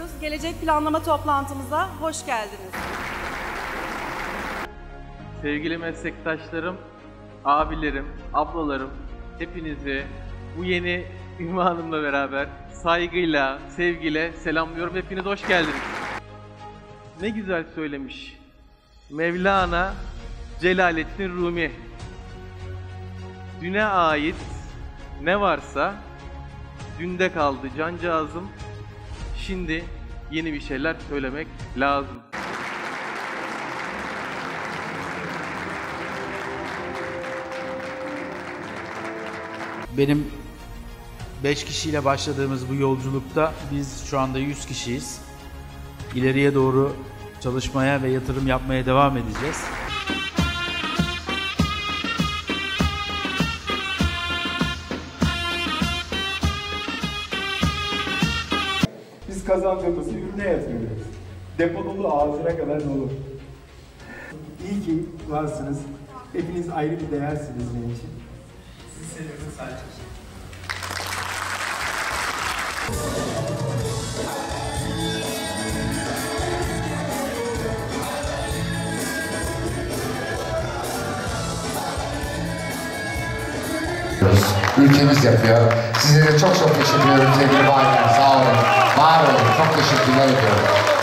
ediyoruz. Gelecek planlama toplantımıza hoş geldiniz. Sevgili meslektaşlarım, abilerim, ablalarım, hepinizi bu yeni ünvanımla beraber saygıyla, sevgiyle selamlıyorum. Hepiniz hoş geldiniz. Ne güzel söylemiş Mevlana Celaleddin Rumi. Düne ait ne varsa dünde kaldı cancağızım. Şimdi yeni bir şeyler söylemek lazım. Benim 5 kişiyle başladığımız bu yolculukta biz şu anda 100 kişiyiz. İleriye doğru çalışmaya ve yatırım yapmaya devam edeceğiz. Biz kazandığımızı ürüne yatırıyoruz. Depo dolu, ağzına kadar dolu. İyi ki varsınız. Hepiniz ayrı bir değersiniz benim için. Sizi seviyorum sadece. Ülkemiz yapıyor. Size de çok teşekkür ederim sevgili valiler. Sağ olun. Var olun. Çok teşekkürler ediyorum.